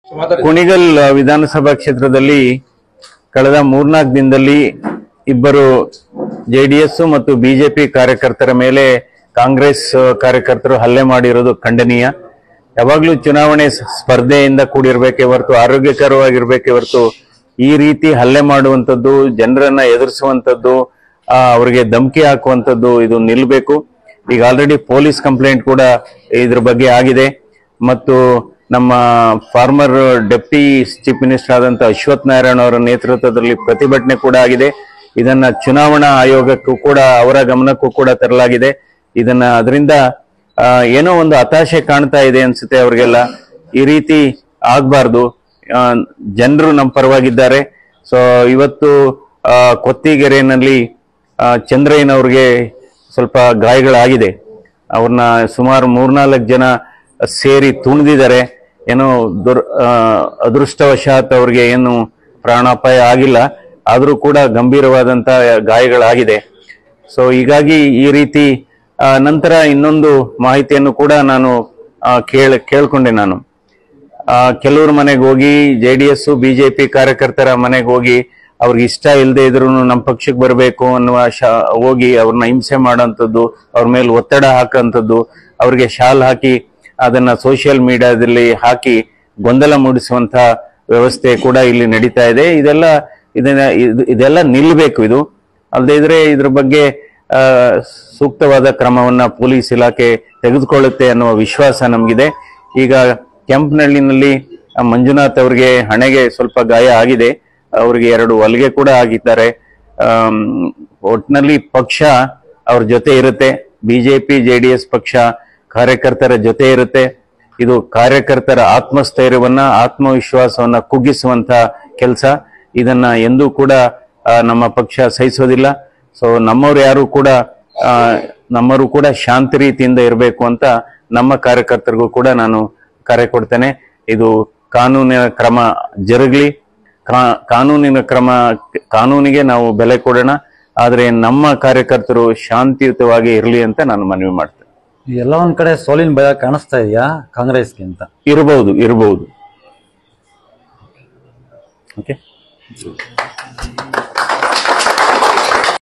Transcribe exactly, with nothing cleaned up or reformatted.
ಕುಣಿಗಲ್ ವಿಧಾನಸಭಾ ಕ್ಷೇತ್ರದಲ್ಲಿ ಕಳೆದ ಮೂರ್ನಾಲ್ಕು ದಿನದಲ್ಲಿ ಇಬ್ಬರು ಜೆಡಿಎಸ್ ಮತ್ತು ಬಿಜೆಪಿ ಕಾರ್ಯಕರ್ತರ ಮೇಲೆ ಕಾಂಗ್ರೆಸ್ ಕಾರ್ಯಕರ್ತರು ಹಲ್ಲೆ ಮಾಡಿರೋದು ಖಂಡನೀಯ. ಯಾವಾಗ್ಲೂ ಚುನಾವಣೆ ಸ್ಪರ್ಧೆಯಿಂದ ಕೂಡಿರ್ಬೇಕೆ ಹೊರತು ಆರೋಗ್ಯಕರವಾಗಿರ್ಬೇಕೆ ಹೊರತು ಈ ರೀತಿ ಹಲ್ಲೆ ಮಾಡುವಂತದ್ದು, ಜನರನ್ನ ಎದುರಿಸುವಂತದ್ದು, ಅವರಿಗೆ ಧಮಕಿ ಹಾಕುವಂತದ್ದು ಇದು ನಿಲ್ಬೇಕು. ಈಗ ಆಲ್ರೆಡಿ ಪೊಲೀಸ್ ಕಂಪ್ಲೇಂಟ್ ಕೂಡ ಇದ್ರ ಬಗ್ಗೆ ಆಗಿದೆ ಮತ್ತು ನಮ್ಮ ಫಾರ್ಮರ್ ಡೆಪ್ಟಿ ಚೀಫ್ ಮಿನಿಸ್ಟರ್ ಆದಂತ ಅಶ್ವಥ್ ನಾರಾಯಣ ಅವರ ನೇತೃತ್ವದಲ್ಲಿ ಪ್ರತಿಭಟನೆ ಕೂಡ ಆಗಿದೆ. ಇದನ್ನ ಚುನಾವಣಾ ಆಯೋಗಕ್ಕೂ ಕೂಡ ಅವರ ಗಮನಕ್ಕೂ ಕೂಡ ತರಲಾಗಿದೆ. ಇದನ್ನ ಅದರಿಂದ ಏನೋ ಒಂದು ಹತಾಶೆ ಕಾಣ್ತಾ ಇದೆ ಅನ್ಸುತ್ತೆ ಅವ್ರಿಗೆಲ್ಲ. ಈ ರೀತಿ ಆಗ್ಬಾರ್ದು. ಜನರು ನಮ್ಮ ಪರವಾಗಿದ್ದಾರೆ. ಸೊ ಇವತ್ತು ಕೊತ್ತಿಗೆರೆನಲ್ಲಿ ಚಂದ್ರಯ್ಯನವ್ರಿಗೆ ಸ್ವಲ್ಪ ಗಾಯಗಳಾಗಿದೆ. ಅವ್ರನ್ನ ಸುಮಾರು ಮೂರ್ನಾಲ್ಕು ಜನ ಸೇರಿ ತುಣಿದಿದ್ದಾರೆ. ಏನೋ ದುರ್ ಅದೃಷ್ಟವಶಾತ್ ಅವ್ರಿಗೆ ಏನು ಪ್ರಾಣಾಪಾಯ ಆಗಿಲ್ಲ, ಆದ್ರೂ ಕೂಡ ಗಂಭೀರವಾದಂತ ಗಾಯಗಳಾಗಿದೆ. ಸೊ ಹೀಗಾಗಿ ಈ ರೀತಿ ನಂತರ ಇನ್ನೊಂದು ಮಾಹಿತಿಯನ್ನು ಕೂಡ ನಾನು ಕೇಳ ಕೇಳ್ಕೊಂಡೆ ನಾನು ಕೆಲವ್ರ ಮನೆಗೆ ಹೋಗಿ, ಜೆ ಡಿ ಎಸ್ ಬಿಜೆಪಿ ಕಾರ್ಯಕರ್ತರ ಮನೆಗೆ ಹೋಗಿ ಅವ್ರಿಗೆ ಇಷ್ಟ ಇಲ್ಲದೆ ಇದ್ರು ನಮ್ಮ ಪಕ್ಷಕ್ಕೆ ಬರಬೇಕು ಅನ್ನುವ ಶಾ ಹೋಗಿ ಅವ್ರನ್ನ ಹಿಂಸೆ ಮಾಡೋಂಥದ್ದು, ಅವ್ರ ಮೇಲೆ ಒತ್ತಡ ಹಾಕಂಥದ್ದು, ಅವ್ರಿಗೆ ಶಾಲ್ ಹಾಕಿ ಅದನ್ನ ಸೋಷಿಯಲ್ ಮೀಡಿಯಾದಲ್ಲಿ ಹಾಕಿ ಗೊಂದಲ ಮೂಡಿಸುವಂತ ವ್ಯವಸ್ಥೆ ಕೂಡ ಇಲ್ಲಿ ನಡೀತಾ ಇದೆ. ಇದೆಲ್ಲ ಇದನ್ನ ಇದೆಲ್ಲ ನಿಲ್ಬೇಕು. ಇದು ಅಲ್ಲದೆ ಇದ್ರೆ ಇದ್ರ ಬಗ್ಗೆ ಆ ಸೂಕ್ತವಾದ ಕ್ರಮವನ್ನ ಪೊಲೀಸ್ ಇಲಾಖೆ ತೆಗೆದುಕೊಳ್ಳುತ್ತೆ ಅನ್ನುವ ವಿಶ್ವಾಸ ನಮಗಿದೆ. ಈಗ ಕೆಂಪನಹಳ್ಳಿನಲ್ಲಿ ಮಂಜುನಾಥ್ ಅವರಿಗೆ ಹಣೆಗೆ ಸ್ವಲ್ಪ ಗಾಯ ಆಗಿದೆ. ಅವ್ರಿಗೆ ಎರಡು ಹೊಲಿಗೆ ಕೂಡ ಆಗಿದ್ದಾರೆ. ಒಟ್ಟಿನಲ್ಲಿ ಪಕ್ಷ ಅವ್ರ ಜೊತೆ ಇರುತ್ತೆ. ಬಿಜೆಪಿ ಜೆಡಿಎಸ್ ಪಕ್ಷ ಕಾರ್ಯಕರ್ತರ ಜೊತೆ ಇರುತ್ತೆ. ಇದು ಕಾರ್ಯಕರ್ತರ ಆತ್ಮಸ್ಥೈರ್ಯವನ್ನ ಆತ್ಮವಿಶ್ವಾಸವನ್ನ ಕುಗ್ಗಿಸುವಂತ ಕೆಲಸ. ಇದನ್ನ ಎಂದೂ ಕೂಡ ನಮ್ಮ ಪಕ್ಷ ಸಹಿಸೋದಿಲ್ಲ. ಸೊ ನಮ್ಮವ್ರು ಯಾರು ಕೂಡ ಆ ನಮ್ಮವರು ಕೂಡ ಶಾಂತಿ ರೀತಿಯಿಂದ ಇರಬೇಕು ಅಂತ ನಮ್ಮ ಕಾರ್ಯಕರ್ತರಿಗೂ ಕೂಡ ನಾನು ಕರೆ ಕೊಡ್ತೇನೆ. ಇದು ಕಾನೂನಿನ ಕ್ರಮ ಜರುಗಲಿ. ಕಾನೂನಿನ ಕ್ರಮ ಕಾನೂನಿಗೆ ನಾವು ಬೆಲೆ ಕೊಡೋಣ. ಆದ್ರೆ ನಮ್ಮ ಕಾರ್ಯಕರ್ತರು ಶಾಂತಿಯುತವಾಗಿ ಇರಲಿ ಅಂತ ನಾನು ಮನವಿ ಮಾಡ್ತೇನೆ. ಎಲ್ಲ ಒಂದ್ ಕಡೆ ಸೋಲಿನ ಭಯ ಕಾಣಿಸ್ತಾ ಇದೆಯಾ ಕಾಂಗ್ರೆಸ್ಗೆ ಅಂತ? ಇರಬಹುದು ಇರಬಹುದು ಓಕೆ.